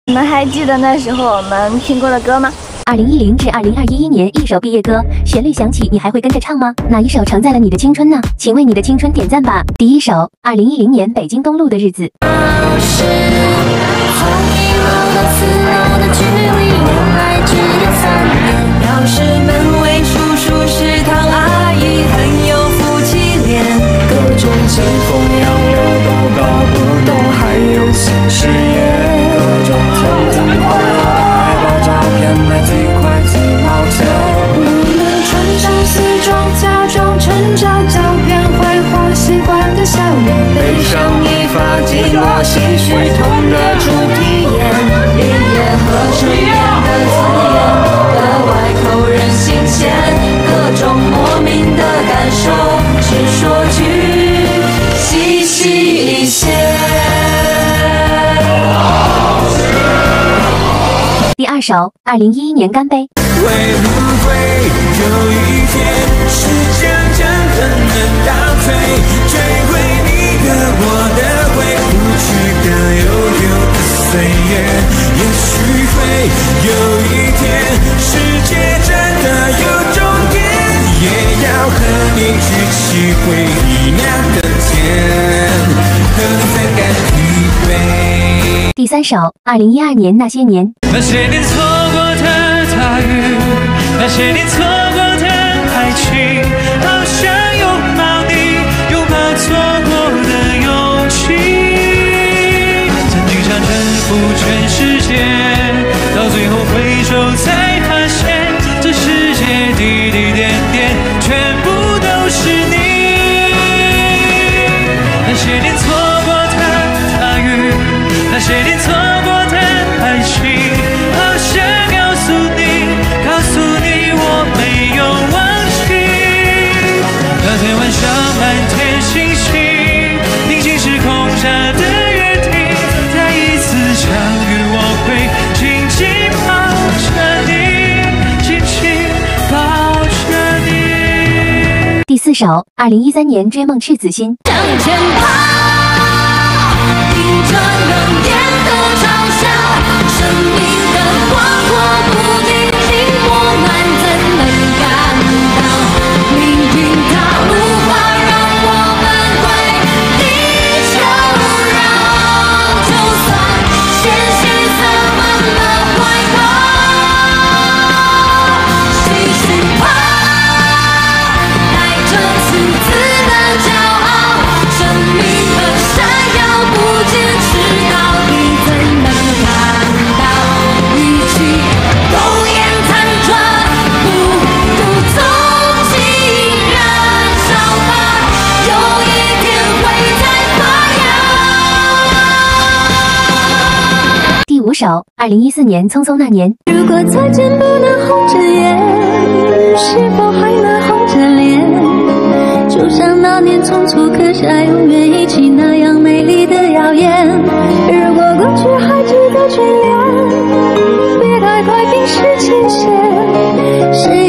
你们还记得那时候我们听过的歌吗 ？2010至2021年一首毕业歌，旋律响起，你还会跟着唱吗？哪一首承载了你的青春呢？请为你的青春点赞吧！第一首，2010年北京东路的日子。 老师们为叔叔食堂阿姨很有夫妻脸，各种疾风扬流都搞不懂，还有新视野，各种挑战快乐，海报照片卖最快几毛钱。我们穿上西装，假装成长，照片绘画习惯的笑脸，背上一发寂寞唏嘘痛的主题眼，毕业和身边的字眼。新鲜，各种莫名的感受，只说句细细一些。 第二首，2011年干杯。 会不会有一天，时间真的能倒退，追回你的我的回不去的悠悠的岁月？也许会有一天，世界真的有终点，也要和你举起回忆酿的甜，和你分干一杯。 第三首，2012年那些年。 那些年错过的大雨，那些年错过的爱情，好想拥抱你，拥抱错过的勇气。曾经想征服全世界，到最后回首才发现，这世界滴滴点点全部都是你。那些年错过的大雨，那些年错过的爱情，好想告诉你我没有忘记。那天晚上满天星星，平行时空下的约定，再一次相遇我会紧紧抱着你，紧紧抱着你。 第四首，2013年追梦赤子心。 向前跑，迎着冷眼的嘲笑，生命的广阔不停，寂寞难怎能感到？命运它无法让我们为地球绕，就算现实塞满了怀抱，继续跑，带着赤子的骄傲，生命的闪耀不坚持到底，怎能看到一起苟延残喘，不如纵情燃烧吧，有一天会再发芽。 第五首，2014年匆匆那年。 如果再见不能红着眼，是否还能红着脸？就像那年匆促刻下永远一起那样美丽的谣言。如果过去还值得眷恋，别太快冰释前嫌。谁